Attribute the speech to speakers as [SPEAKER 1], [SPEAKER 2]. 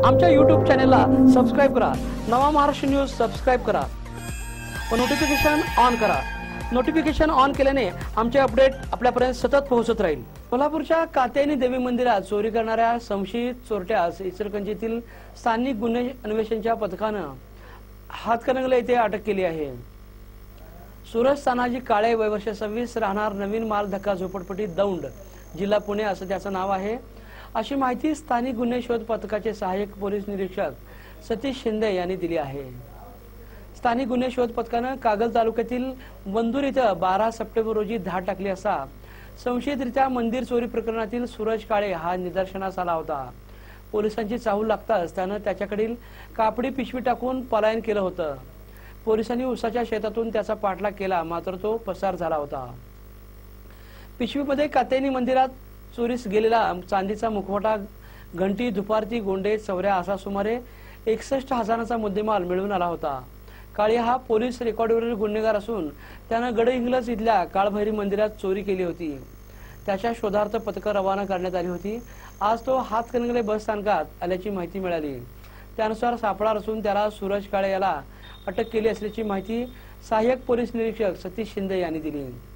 [SPEAKER 1] आमच्या YouTube चॅनलला subscribe करा। नवा महाराष्ट्र न्यूज सबस्क्राइब करा व नोटिफिकेशन ऑन करा। नोटिफिकेशन ऑन केल्याने आमचे अपडेट आपल्यापर्यंत सतत पोहोचत राहील। कोल्हापूरच्या कात्यायनी देवी मंदिरात चोरी करणाऱ्या संशयित चोरट्यास इचलकरंजीतील स्थानिक गुन्हे अन्वेषणच्या पथकानं हातकणंगले येथे अटक केली आहे। सूरज तानाजी काळे वय वर्ष 26 राहणार नवीन माल धक्का झोपडपट्टी दौंड जिल्हा पुणे असं त्याचं नाव आहे अशी माहिती स्थानिक गुन्हे शोध पथकाचे सहाय्यक पोलीस निरीक्षक सतीश शिंदे यांनी दिली आहे। स्थानिक गुन्हे शोध पथकानं कागल तालुक्यातील वंदूर इथं 12 सप्टेंबर रोजी धाड टाकली असता संशयितरित्या मंदिर चोरी प्रकरणातील सूरज काळे हा निदर्शनास आला होता। पोलिसांची चाहूल लागताच त्यानं त्याच्याकडील कापडी पिशवी टाकून पलायन केलं होतं। पोलिसांनी उसाच्या शेतातून त्याचा पाठलाग केला मात्र तो पसार झाला होता। पिशवीमध्ये कात्यायनी मंदिरात चोरीस गेलेला चांदीचा मुखवटा, घंटी, दुपारती, गोंडे, चवऱ्या असा सुमारे 61,000चा मुद्देमाल मिळून आला होता। काळे हा पोलीस रेकॉर्डवरील गुन्हेगार असून त्यानं गडहिंग्लज इथल्या काळभैरी मंदिरात चोरी केली होती। त्याच्या शोधार्थ पथकं रवाना करण्यात आली होती। आज तो हातकणंगले बस स्थानकात आल्याची माहिती मिळाली। त्यानुसार सापळा रचून त्याला सूरज काळे याला अटक केली असल्याची माहिती सहाय्यक पोलीस निरीक्षक सतीश शिंदे यांनी दिली।